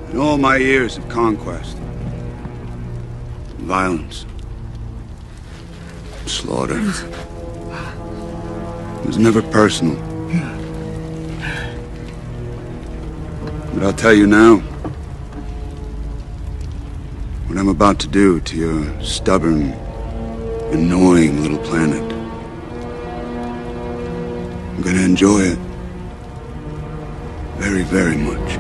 In all my years of conquest, violence, slaughter, it was never personal. But I'll tell you now, what I'm about to do to your stubborn, annoying little planet. I'm gonna enjoy it. Very, very much.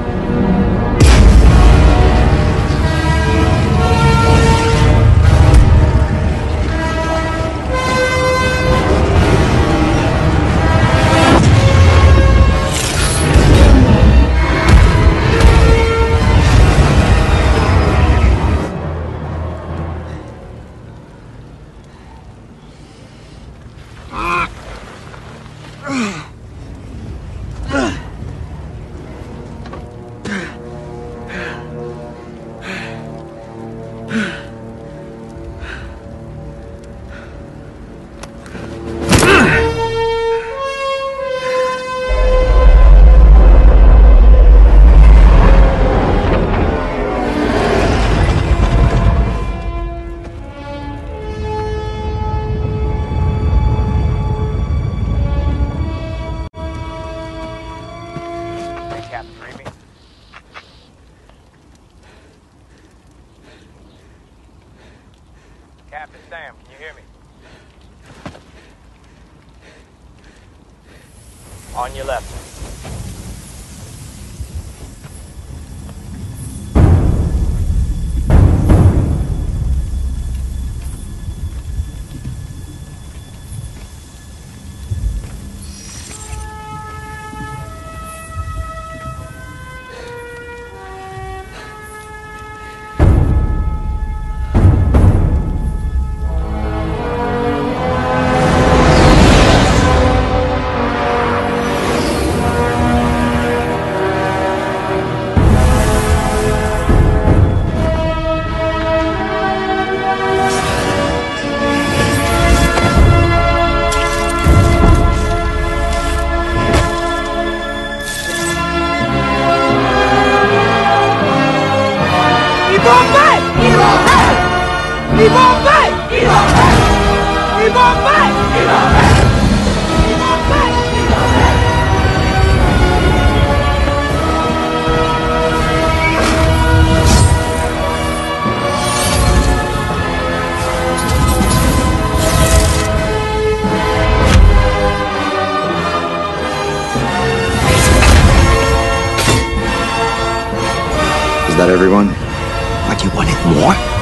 Captain Sam, can you hear me? On your left. Is that everyone? What, you wanted more?